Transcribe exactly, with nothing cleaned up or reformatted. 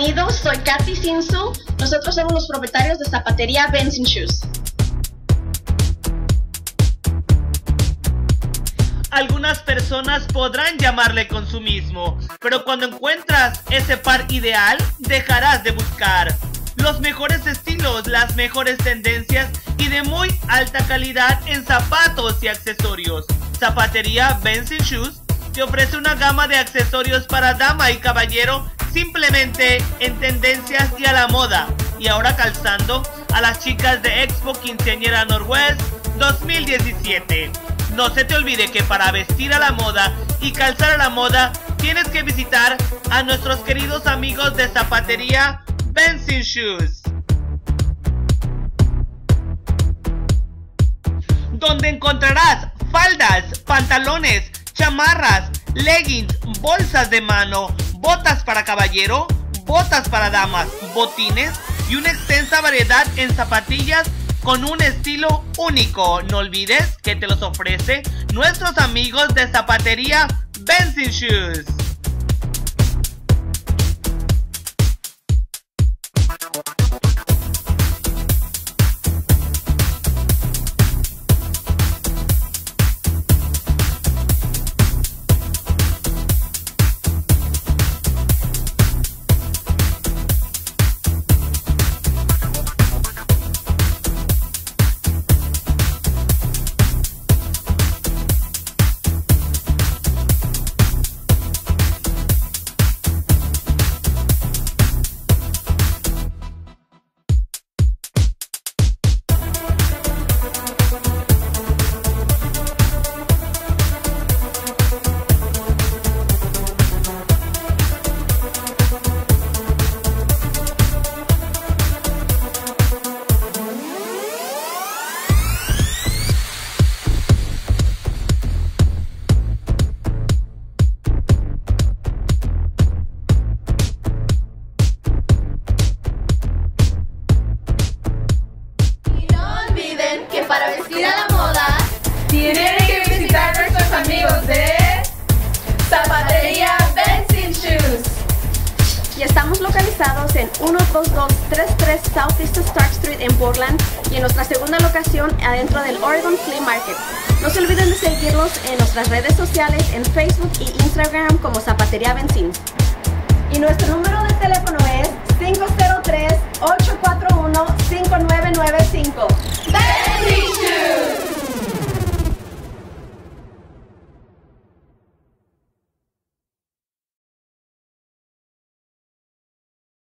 Bienvenidos, soy Katy Sinsu. Nosotros somos los propietarios de Zapatería Benson Shoes. Algunas personas podrán llamarle consumismo, pero cuando encuentras ese par ideal, dejarás de buscar. Los mejores estilos, las mejores tendencias y de muy alta calidad en zapatos y accesorios. Zapatería Benson Shoes te ofrece una gama de accesorios para dama y caballero simplemente en tendencias y a la moda. Y ahora calzando a las chicas de Expo Quinceañera Northwest dos mil diecisiete. No se te olvide que para vestir a la moda y calzar a la moda tienes que visitar a nuestros queridos amigos de Zapatería Benson Shoes, donde encontrarás faldas, pantalones, chamarras, leggings, bolsas de mano, botas para caballero, botas para damas, botines y una extensa variedad en zapatillas con un estilo único. No olvides que te los ofrece nuestros amigos de Zapatería Benson Shoes. Para vestir a la moda, tienen que visitar a nuestros amigos de Zapatería Benson Shoes. Y estamos localizados en uno dos dos tres tres Southeast Stark Street en Portland y en nuestra segunda locación adentro del Oregon Flea Market. No se olviden de seguirnos en nuestras redes sociales en Facebook y Instagram como Zapatería Benson. Y nuestro número de teléfono es cinco cero tres, ocho cuatro uno, cinco